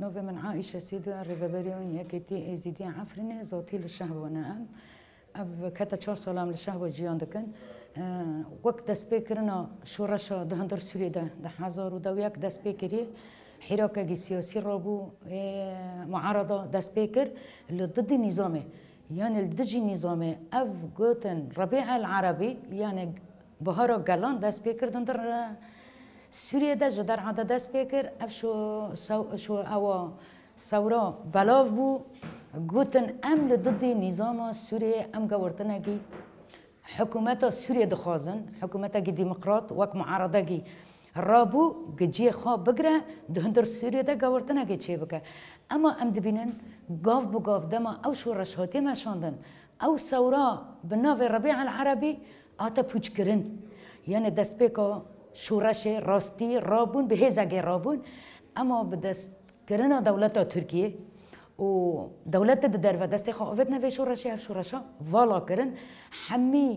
نوفي من عائشة سيدة ريبابريون يكتي ازيدي عفرني زوتي للشهوة اب كتا 4 سالام للشهوة جيان دكن وقت دست بکرنا شورش دهندر سوری ده هزار و دویک دست بکری حراك سياسي رابو معارضة دست بكر اللي ضد نظامه يعني الدجي نظامه اف قوتن ربيع العربي يعني بهارا قلان دست بكر دندر سوريا ده جدار عاده دست بكر اف شو او ثورة بلاف بو قوتن ام ضد نظام سوريا ام قورتناكي حكومات سوريا دخوازن حكومات ديمقراط وك معارضة رابو جي خواب بقرا دهندر سوريا ده قورتنا جي چه بك اما ام دبینن قاف بقاف دما او شو رشهاتي ما شاندن او ثورة بناف الربيع العربي آتا پوچ کرن يعني دست بيكا شورش راستي رابون بهزاقي رابون اما بدست کرنا دولتا تركيا و دولت در و دست خواهد نوی شورشی هف شورشا والا کرن حمی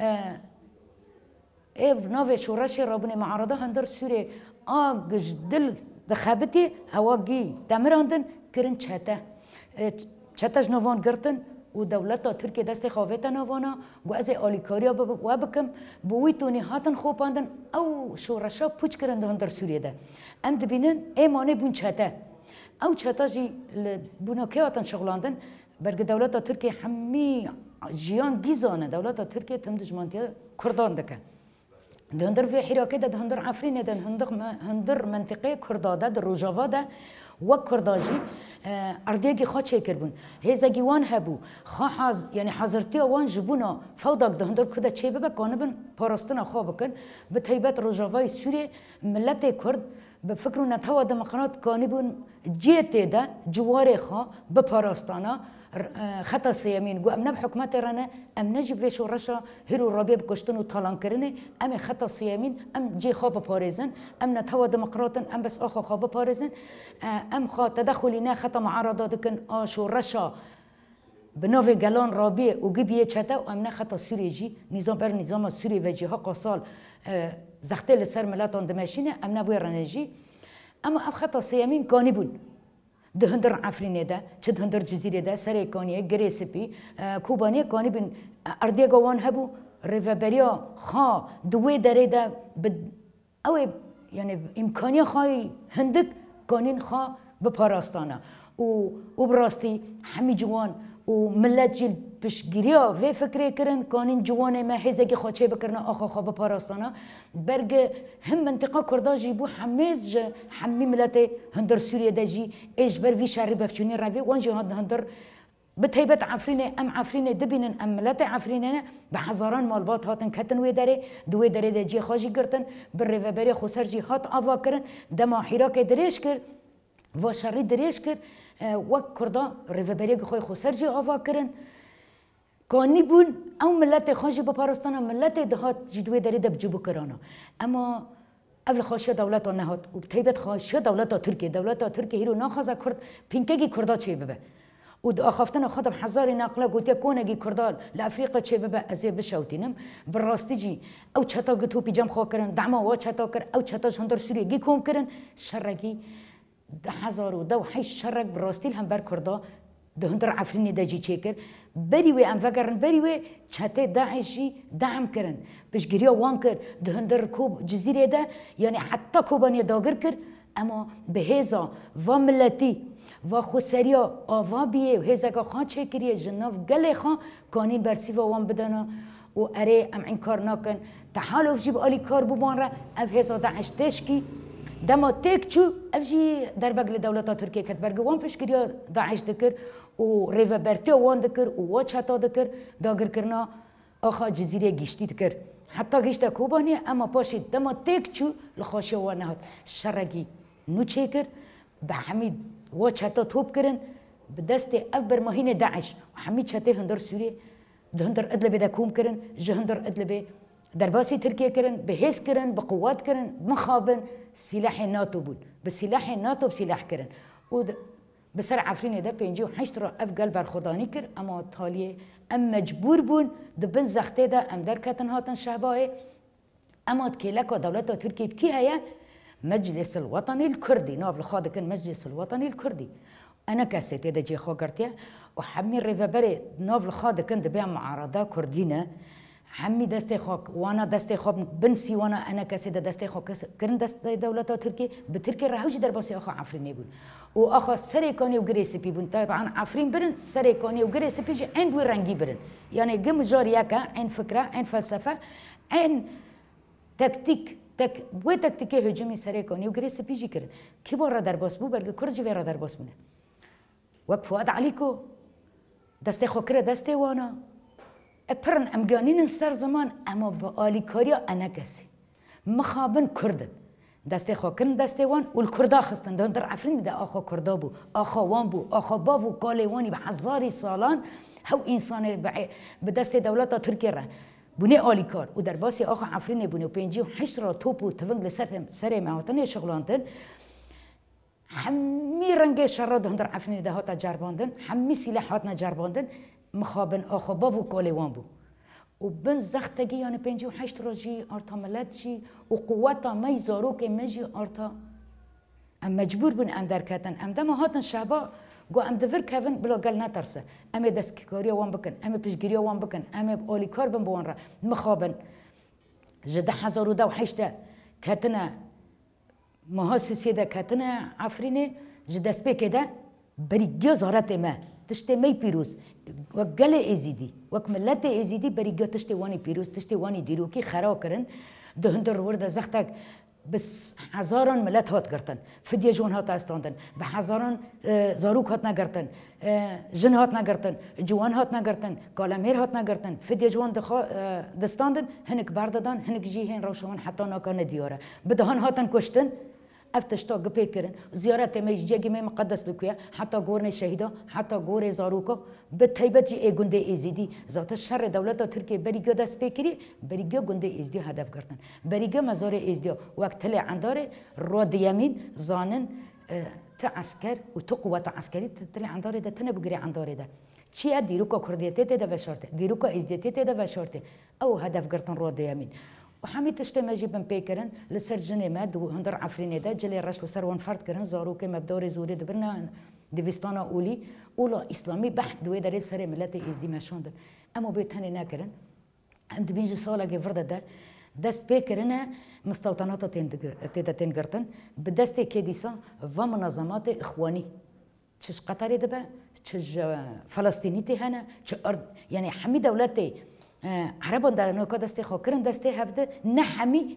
ایو نوی شورشی رابون معارضه هندر سوری آگش دل دخابتی هواگی دمراندن کرن چتش نوان گرتن و دولت ترکیه دست خواهد نوانا و از آلیکاریا بکم بوی تونی هاتن خوباندن او شورشا پوچ کرن ده هندر سوریه ده ام دبینن ایمانه بون چته او چتاجی بناکیاتن شغلاندن برگ دولت ترکیه حمی جیان گیزانه دولت ترکیه تم دجمانتیا کردان دکه دهندر في حراكه ده دهندر عفرين ده هندر منطقه كرداده ده روجاوا ده وكرداجي ارديگي خا چيكر بون هزگي وان هبو خا حاز يعني حضرتي وان جبونا فوداك دهندر كده چي ببا كانبن پاراستنا خا بكن بتيبت روجاوا سوري ملت كرد بفكروا نتوا دمقراط كانبن جيته ده جوار خا بپاراستانا خطا سيامين جو امنا بحكمات رانا ام نجيب في شورشا هيرو ربيب كشتن وطالان كرني ام خطا سيامين ام جي خاب باريزن ام نتوا ديمقراطن ام بس اخو خاب باريزن ام خا تدخلنا خطا معارضه دكن شورشا بنوفي جالون ربيع وجيبيه چتا وامنا خطا سوري جي نظام بر نظام سوري وجهه قصال زختل السر ملاتون دمشينه امنا بو رنجي اما اب خطا سيامين كانبون دهندر عفرینه ده چه دهندر جزیره ده سر کانیه گریسپی کوبانیه کانی بین اردی گوان هبو ریوبریا خا دوی دره ده اوه یعنی امکانی خای هندک کانین خا بپاراستانه و براستی همی جوان و ملت جیل پشگیریا و فکر کرن کانین جوانه ما هزگی خواچه بکرنا آخا خواب پاراستانا برگ هم منطقه کرداجی بو همیز همی ملت هندر سوریه دجی ایش بر وی شهری بفچونی روی وانجی هندر بتهیبت عفرینه ام عفرینه دبینن ام ملت عفرینه به هزاران مالبات هاتن کتن وی داره دوی داره دجی خواجی گرتن بر ریوبری خسر جی هات آوا کرن دما حراک دریش کر و شری دریش کر وک کردا ریوبری خوی خسر جی آوا کرن کانی بون او ملت خواجی بپارستانا ملت دهات جدوی داره دب جبو کرانا اما اول خواشه دولت نهات و تیبت خواشه دولت ترکیه هیرو ناخذ کرد پینکگی کردا چه ببه و آخافتن خودم هزار نقله گوته کونگی کردال لافریقا چه ببه ازی بشوتینم براستی جی او چتا گتو پیجام خوا کرن دعما وا چتا کر او چتا هندر سوریه گی کوم کرن شرگی 1008 شرق براستی هم بر کردا دهندر عفرینی دجی چیکر بریوی ام فکرن بریوی چته داعشی دعم کرن بش گریا وان کر دهندر کوب جزیره ده یعنی حتی کوبانی داگر کر اما به هزا و ملتی و خسریا آوا بیه و هزا که خان چکریه جناف گله خان کانین برسی و وان بدانا و اره ام این کار نکن تحالف جیب آلی کار بوبان را اف هزا داعش تشکی دما تک چو افجی در بغل دولت ترکیه کت برگ وان پشگیریا داعش دکر و ریوبرتی وان دکر و وا چتا دکر داگر کرنا آخا جزیره گشتی دکر حتی گشته کوبانی اما پاشید دما تک چو لخاشه وان نهاد شرگی نو چکر به حمید وا چتا توب کرن به دست افبر ماهین داعش و حمید چته هندر سوریه هندر ادلبه دا کوم کرن جهندر ادلبه درباسي تركيا كرن بهيس كرن بقوات كرن مخابن سلاح الناتو بود بسلاح الناتو بسلاح كرن و بسر عفرين ده بينجي وحشترا افقل برخداني كر اما تاليه ام مجبور بون دبن زخته ده ام در كتن هاتن شعبائي اما تكيلكا دولتا تركيا كي هيا مجلس الوطني الكردي نواب الخاض كان مجلس الوطني الكردي أنا كاسيت إذا جي خو قرتيا وحمي ريفابري نواب الخاض كان دبيع معارضة كردينا حمي دستي خوك وانا دستي خوك بنسي وانا انا كاسيده دستي خوك كرن دستي دولة تركي بتركي راهوجي درباسي اخو عفرين بون واخو سريكوني وغريسبي بون طبعا عفرين برن سريكوني وغريسبي جي عين ورنجي برن يعني قم جارياكا عين فكره عين فلسفه عين تكتيك بو تكتيكي هجومي سريكوني وغريسبي جي كرن كيبور درباس بو برغ كرجي ورا درباس بونه وقفوا عليكو دستي خو كره دستي وانا ابرن امگانین سر زمان اما با آلیکاریا انا کسی مخابن کردن دسته خو کردن دسته وان و الکردا خستن در عفرین ده آخا کردا بو آخا وان بو آخا بابو کالیوانی به هزاری سالان هو انسان به دست دولت ترکیه را بونه آلیکار و در باسی آخا عفرین بونه و 58 را توپ و تونگ سر مهاتن شغلاندن همی رنگ شراد در عفرین ده هاتا جرباندن همی سلاحات نجرباندن مخابن آخا باب و کالیوان بو و بن زختگی یعنی 58 راجی آرتا ملت جی و قوتا می زارو که مجی آرتا ام مجبور بن ام درکتن ام دم هاتن شعبا گو ام دور کهون بلا گل نترسه ام دستکاری وان بکن ام پیشگیری وان بکن ام آلیکار بن بوان را مخابن جده 1008 کتنه مهاسسی ده کتنه عفرینه جده سپیک ده بریگی زارت ما تشتي مي بيروز وقال ازيدي وكملت ازيدي بريجو تشتي واني بيروز تشتي واني ديروكي خرا كرن دهندر ورده زختك بس هزاران ملت هات قرتن فدية جون هات استاندن بهزاران زاروك هات نقرتن جن هات نقرتن جوان هات نقرتن كالامير هات نقرتن فدية جون دستاندن هنك برددان هنك جيهن روشون حتى ناكان دياره بدهان هاتن كشتن افتشتا گپی کردن زیارت میج جگی می مقدس بکویا حتی گورن شهیدا حتی گور زاروکا به تایبت جی گنده ازیدی ذات شر دولت ترکیه بریگا دست پیکری بریگا گنده ازدی هدف کردن بریگا مزار ازدی وقت تل عنداره راد یمین زانن تا عسكر و تو قوات عسكري تل عنداره ده تنه بگری عنداره ده چی دیروکا کردیته ده و شرطه دیروکا ازدیته ده و شرطه او هدف کردن راد یمین وحمي تشتمجي بن بيكرن لسر جني ماد وهندر عفريني دا جلي رش لسر وان فرد كرن زاروكي مبدوري زوري دبرنا ديفستانا اولي اولا اسلامي بحت دوي داري سري ملتي ازدي ماشوند اما بيتهني ناكرن عند بيجي صاله جفرده دا دست بيكرنا مستوطنات تنقرتن بدست كيديسا ومنظمات اخواني تش قطري دبا تش فلسطيني تهنا تش ارض يعني حمي دولتي عربان در نوکا دسته خاکرن دسته هفته نه همی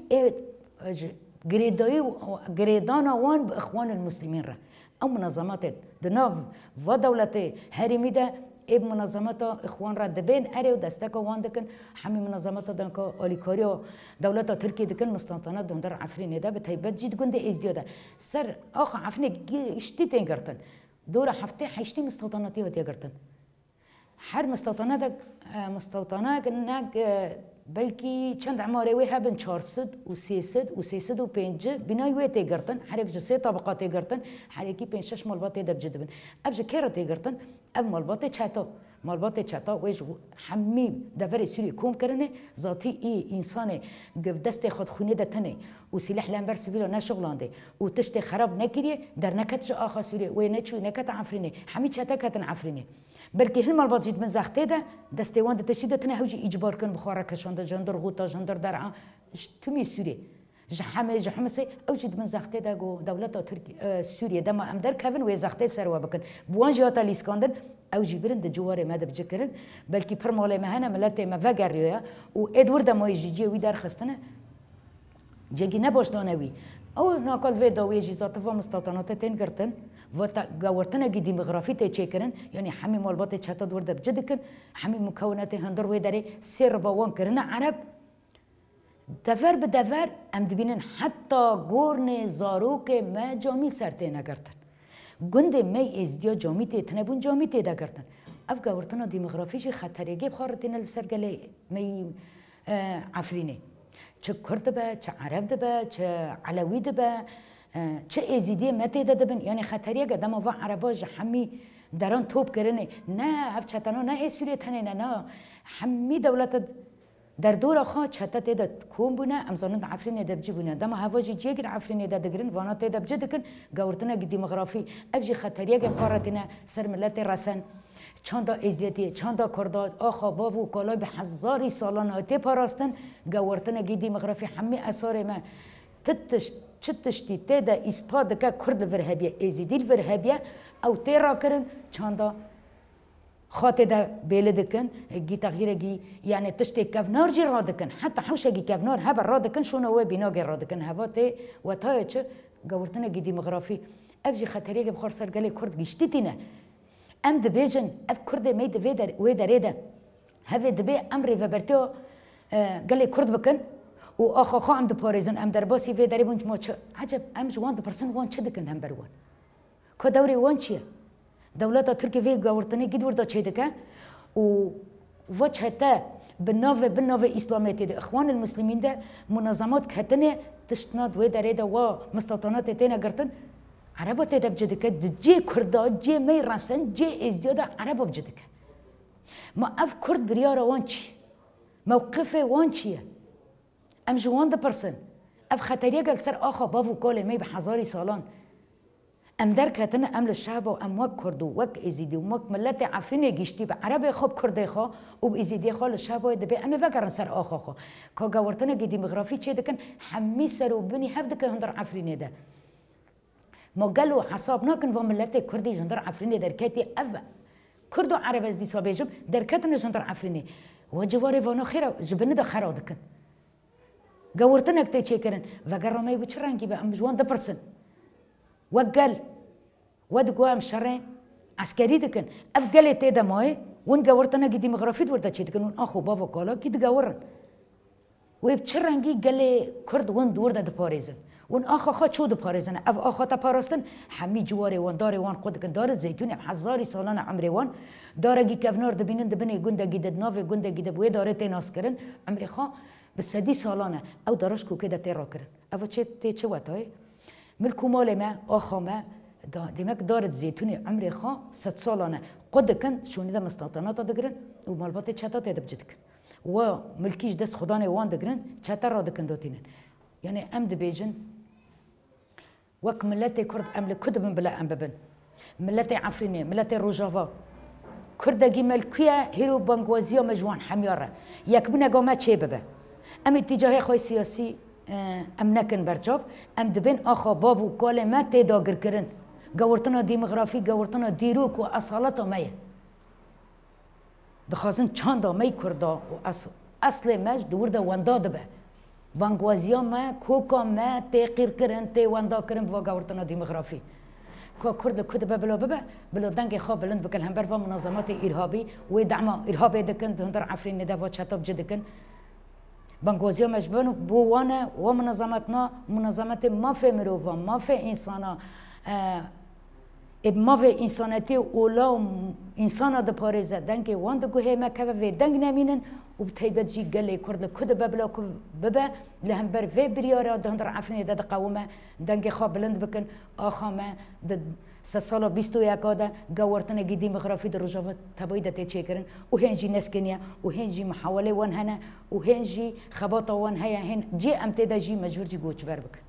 گریدان وان به اخوان المسلمین را او منظمات دناو و دولت هرمی ده اب منظمات اخوان را دبین اره و دسته که وان دکن همی منظمات دنکا آلیکاری و دولت ترکیه دکن مستانتانات دندر عفرین ده به تایبت جید گنده ازدیاده سر آخ عفرین اشتی تنگرتن دور هفته هشتی مستانتاناتی هاتی گرتن هر مستوطنه نگ بلکی چند عماره وی هبن 400 و 300 و 305 بنای وی تیگرتن هر یک جسه طبقات تیگرتن هر یکی 5 6 مالبات دب جدبن ابج کره تیگرتن اب مالبات چتا ویج حمی دور سوری کوم کرنه ذاتی ای انسان دست خود خونه دتنه و سلاح لنبر سیویل نشغلانده و تشت خراب نکریه در نکتش آخا سوری و نچو نکت عفرینه همی چتا کتن عفرینه بلکه هل مالبات جید من زخته ده دسته وان تشید تنه هوجی اجبار کن بخوره کشانده جندر غوتا جندر درعا تومی سوری جحمه سي او جد من زخته ده جو دولت تركيا سوريا دما ام در كفن و زخته سروا بكن بوان جاتا ليسكاندن او جبرن ده جواره ما ده بجكرن بلكي برماله مهنا ملته ما وگريا و ادوارد ما يجي وي در خستنه جگی نباش دانوی او ناکال و داوی جیزات و مستوطنات تن کرتن و تا گورتن گی دیموگرافی ته چیکرن یعنی همه مالبات چتا دورده بجد کن همه مکونات هندر و داره سر باوان کرن عرب دفر به دفر ام دبینن حتی گورن زاروک ما جامی سرته نکردن گنده می ازدیا جامی ته تنبون جامی ته دکردن اف گورتن دیموگرافیش خطرگی بخارتین السرگله می عفرینه چه کرد به چه عرب به چه علوی به چه ازیدی مته دبن یعنی خطریه قدم و عرباج همی دران توپ کرنه نه اف چتانو نه سوریه تنه نه همی دولت در دور خا چتا تیدا کوم بونه امزانند عفرین دا بجی بونه دما هواجی جیگر عفرین دا دگرن وانا تیدا بجی دکن گورتنا دیموغرافی ابجی خطریه که خارتنا سر ملت رسن چند ازدیتی چند کرداد آخا باب و کالای به هزاری سالان هاتی پاراستن گورتنا دیموغرافی همه اثار ما چتشتی تیدا اسپاد که کرد ورهبیه ازدیل ورهبیه او تیرا کرن چند خاطر ده بيلدكن جي تغيير جي يعني تشتي كفنار جي رادكن حتى حوشة جي كفنار هبا رادكن شو نوى بيناجي رادكن هباتي وتايتش جورتنا جي ديموغرافي أبجي خطرية بخور صار قالي كرد جشتيتنا أم دبيجن أب كرد ميد فيدر ويدريدا هذا دبي أمري فبرتو قالي كرد بكن وآخا خا أم دباريزن أم درباسي فيدري بونج ما عجب أم جوان دبرسن وان شدكن هم بروان كدوري وان شيء دولت ترکیه وی گورتنی گید وردا چه دکه و چهته بناو اسلامیتی ده اخوان المسلمین ده منظمات کتنه تشتناد و داره ده و مستوطنات تینا گرتن عربات ده بجدکه جی کردا جی می رسن جی ازدیاد عرب بجدکه ما اف کرد بریار وان چی موقف وان چیه ام جوان ده پرسن اف خطریه گل سر آخا باو کاله می به هزاری سالان ام درک هتن ام للشعب و ام وک کردو وک ازیدی و وک ملت عفرین گشتی به عرب خوب کرده خو و به ازیدی خو للشعب و دبی ام وکرن سر آخا خو که گورتن گی دیموغرافی چه دکن همی سر و بنی هفت دکن هندر عفرین ده ما قالوا حساب ناكن و ملت کردی جندر عفرین در کتی اف کرد و عرب از دی سابجم در کتن جندر عفرینی و جواری وانا خیره جبنه ده خرا دکن گورتن اکتی چه کرن و گرامای بچرانگی به ام جوان دپرسن وقال ودقوا مشرين عسكري دكن أفقال تيدا ماي ون قورتنا قدي مغرفيد وردا شيء دكن ون أخو بابا قالا كده قورن ويبشرنجي قال كرد ون دوردا دباريزن ون أخا خا شو دباريزن أف أخا تبارستن حمي جواري ون داري ون قد كن دار زيتوني حزاري سالانة عمري ون دارجي كفنار دبينن دبني جندا جدد نافي جندا جدد بوي داري تناس كرن عمري خا بس دي سالانة أو دارشكو كده تيرا كرن أفا شو واتاي ملكو مال ما آخا ما دمك دارت زيتوني عمري خا 6 سالانه قد كن شوني ده مستوطنات دقرن ومالبات چتا دبجدك وملكيش دست خدانه وان دقرن چتا را دكن دوتينن يعني ام دبيجن وك ملتي كرد ام لكدب بلا ام ببن ملتي عفريني ملتي روجافا كردگي ملكيه هيرو بانغوازيا مجوان حمياره يكبنا قوما چه ببه ام اتجاه خوي سياسي ام نکن برجاب ام دبن آخا باب و کال ما تداگر کرن گورتنا دیموغرافی گورتنا دیروک و اصالت میه دخوازن چند می کردا و اصل مج دور ده وندا دبه بانگوازیا ما کوکا ما تغییر کرن تی وندا کرن و گورتنا دیموغرافی که کرد کد ببلا بلا دنگ خواب بلند بکل هم بر و منظمات ارهابی و دعم ارهابی دکن دهندر عفرین نده و چطاب جدکن بانگوزیا مجبور بوانا ومنظمتنا منظمت ما في مروفا ما في إنسانا ما في إنسانتي ولا إنسانا دبارزة دنك وان دقوه ما كذا في دنك نامينن وبتهيبت جي قال لي كرد كده ببلا ببا لهم بر في بريارة دهندر عفني ده قومه دنك خاب بلند بكن آخامه ده سال 21 كذا جورتنا جدي مغرفي درجات تبايد تيشكرن وهنجي نسكنيا وهنجي محاولة وان هنا وهنجي خباطة وان هيا هن جي امتدا جي مجبور جي جوش بربك